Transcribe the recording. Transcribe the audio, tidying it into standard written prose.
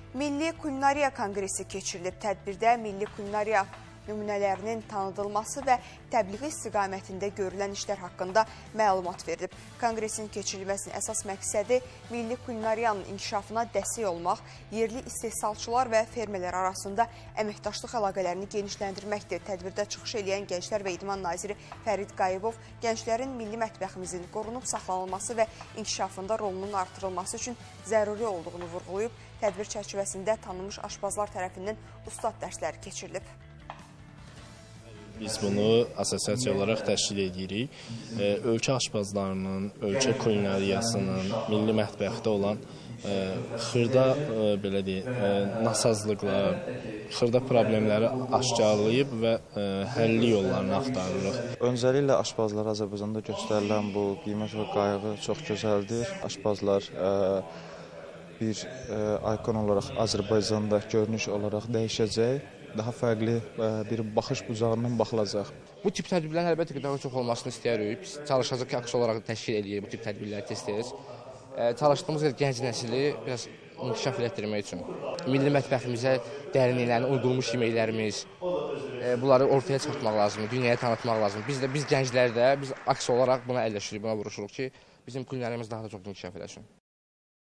Milli Kulinariya Konqresi keçirilib. Tədbirdə milli kulinariya nümunələrinin tanıdılması və təbliği istiqamətində görülən işlər haqqında məlumat verilib. Konqresin keçirilməsinin əsas məqsədi milli kulinariyanın inkişafına dəstək olmaq, yerli istehsalçılar və fermerlər arasında əməkdaşlıq əlaqələrini genişləndirməkdir. Tədbirdə çıxış edən Gənclər və İdman naziri Fərid Qayıbov gənclərin milli mətbəximizin qorunub saxlanılması və inkişafında rolunun artırılması üçün zəruri olduğunu vurğulayıb. Tədbir çərçivəsində tanınmış aşbazlar tərəfindən ustad dərsləri keçirilib. Biz bunu assosiasiya olaraq təşkil edirik. Ölkə aşbazlarının, ölkə kulinariyasının, milli mətbəxdə olan xırda belə deyək, nasazlıqlar, xırda problemləri aşkarlayıb və həlli yollarını axtarırıq. Öncəliklə aşbazlar Azərbaycanda göstərilən bu qiymət və qayğı çox gözəldir. Aşbazlar bir ikon olaraq Azərbaycanda görünüş olaraq dəyişəcək. Daha fərqli bir baxış bucağından baxılacaq. Bu tip tədbirlərin əlbəttə ki, daha çox olmasını istəyirik. Biz çalışacaq ki, aks olaraq təşkil edirik bu tip tədbirləri tez-tez. Çalışdığımız gənc nəsli biraz inkişaf etdirmək üçün. Milli mətbəximizə dərinliklərini uydurmuş yeməklərimiz, bunları ortaya çıxartmaq lazımdır, dünyaya tanıtmaq lazımdır. Biz gənclər də, biz aks olaraq buna əlləşirik, buna vuruşuruq ki, bizim kulinariyamız daha da çox inkişaf edəsin.